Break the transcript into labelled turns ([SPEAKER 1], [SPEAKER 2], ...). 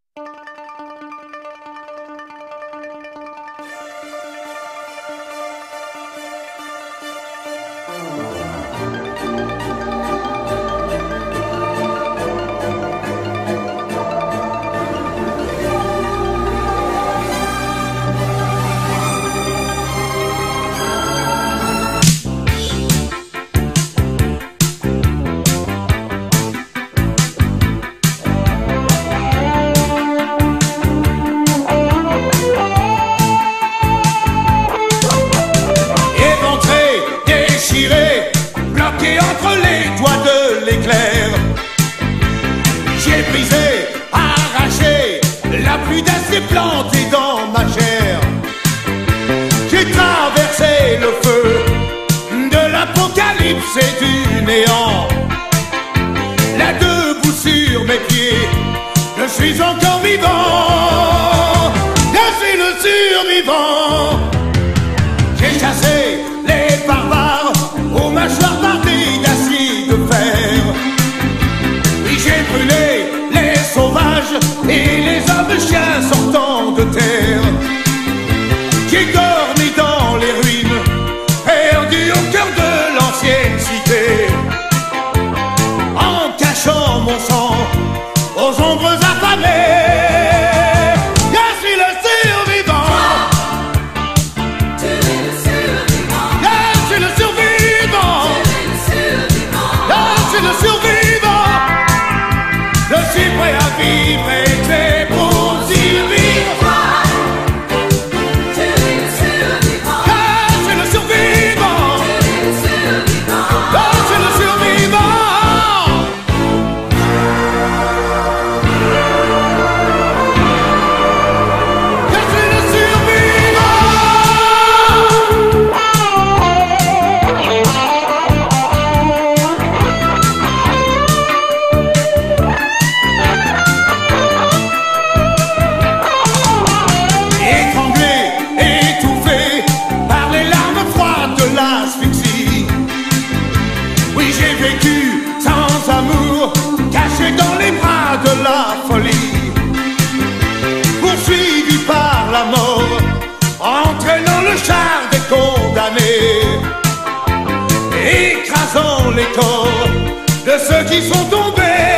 [SPEAKER 1] Bloqué entre les doigts de l'éclair, j'ai brisé, arraché la pluie d'acier planté dans ma chair. J'ai traversé le feu de l'apocalypse et du néant. Là debout sur mes pieds, je suis encore vivant. Je suis le survivant. J'ai chassé les barbares aux mâchoires bardées d'acier de fer. Oui, j'ai brûlé les sauvages et les hommes chiens sortant de terre. J'ai dormi dans les ruines, perdu au cœur de l'ancienne cité, en cachant mon sang aux ombres affamées. Je suis le survivant. Je suis prêt à vivre et fait pour survivre. Je suis le survivant. Je suis le survivant. Je suis le survivant. Oui, j'ai vécu sans amour, caché dans les bras de la folie, poursuivi par la mort, entraînant le char des condamnés, écrasant les corps de ceux qui sont tombés.